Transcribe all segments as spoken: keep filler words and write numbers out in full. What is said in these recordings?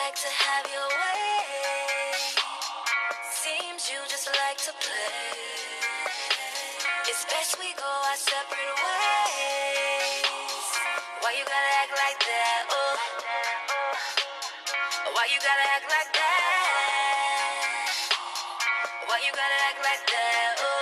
like to have your way. Seems you just like to play. It's best we go our separate ways. Why you gotta act like that? Oh, why you gotta act like that? Why you gotta act like that? Oh,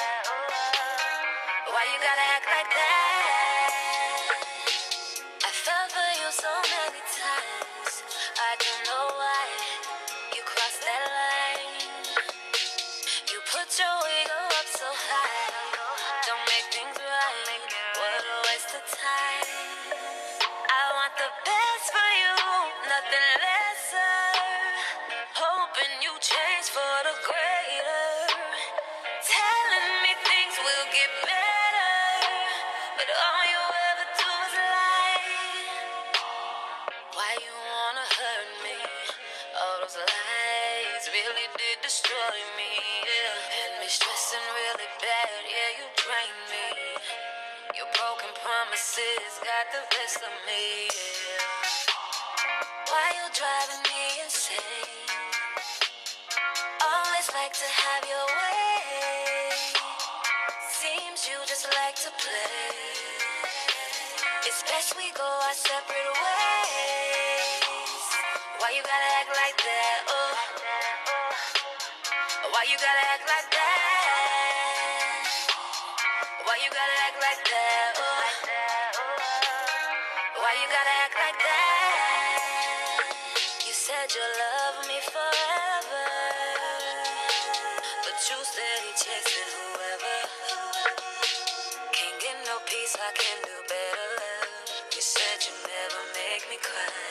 why you gotta act like that? I fell for you so many times. I don't know why you crossed that line. You put your ego up so high. Don't make things right. What a waste of time. I want the best for you, nothing lesser. Hoping you change for the greater. Telling me things will get better, but all you ever do is lie. Why you wanna hurt me? All those lies really did destroy me, yeah. Had me stressing really bad, yeah, you drained me. Your broken promises got the best of me, yeah. Why you driving me insane? Always like to have your way. Seems you just like to play. It's best we go our separate ways. Why you gotta act like that? Oh, why you gotta act like that? Why you gotta act like that? Oh, why you gotta act like that? You said you love me forever, but you steady chasing whoever. Can't get no peace, I can do better. You said you never make me cry.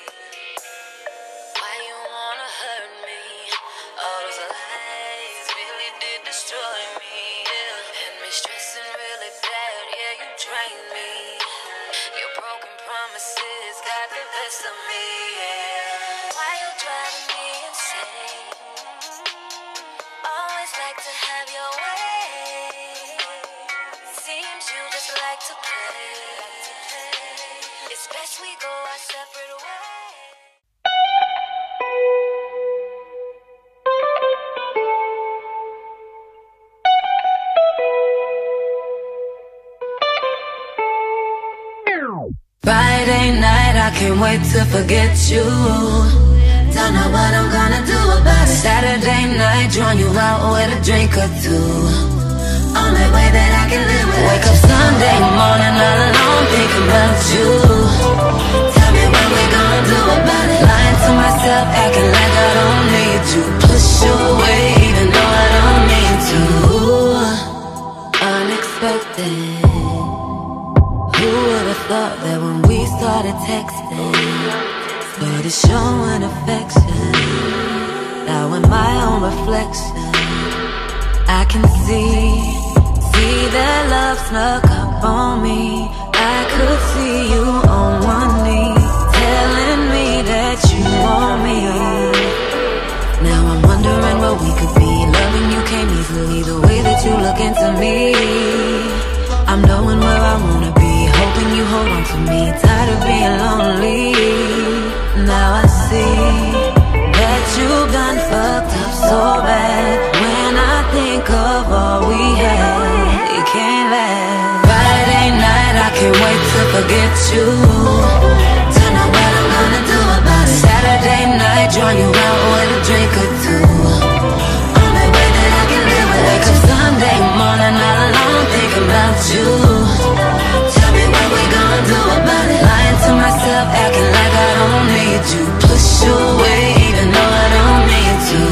Why you wanna hurt me? All those lies really did destroy me, yeah. Had me stressing really bad, yeah, you drained me. Your broken promises got the best of me, yeah. Why you driving me insane? Always like to have your way. Seems you just like to play. It's best we go our separate ways. Friday night, I can't wait to forget you. Don't know what I'm gonna do about it. Saturday night, join you out with a drink or two. Only way that I can live with. Wake up Sunday morning all alone thinking about you. Tell me what we gonna do about it. Lying to myself, acting like I don't need you. Push you away even though I don't mean to. Unexpected. Who would've thought that when we started texting, started showing affection, that when my own reflection, I can see, see that love snuck up on me. I could see you on one knee, telling me that you want me. Now I'm wondering what we could be. Loving you came easily, the way that you look into me. I'm knowing where I wanna be, hoping you hold on to me. Tired of being lonely. Now I see that you've done fucked up so bad. When I think of all we had, it can't last. Friday night, I can't wait to forget you. Don't know what I'm gonna do about it. Saturday night, join you out with a drink or two. Only way that I can live with. Wake up Sunday morning all alone thinking about you. Tell me what we gonna do about it. Lying to myself, acting like I don't need you. Push you away even though I don't mean to.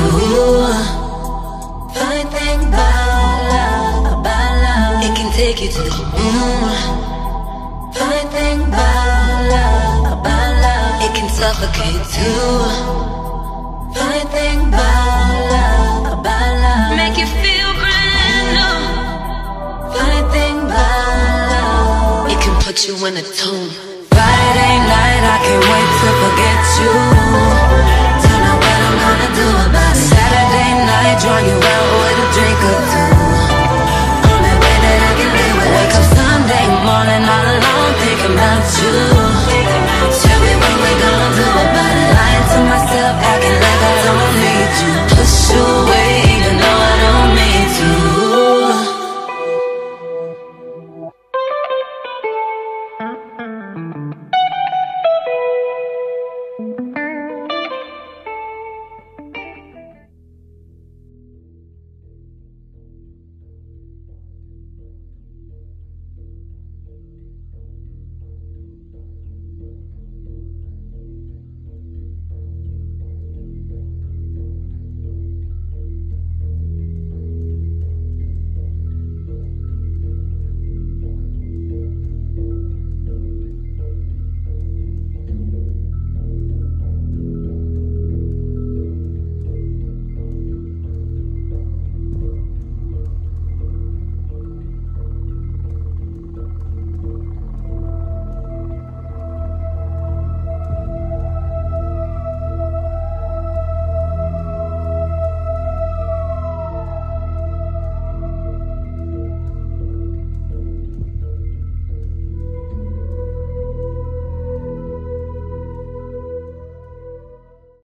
Funny thing about love, about love, it can take you to the moon. Funny thing about love, about love, it can suffocate too. Funny thing about love, about love, make you feel brand new. Funny thing about love, it can put you in a tomb. Friday night, I can't wait to forget you.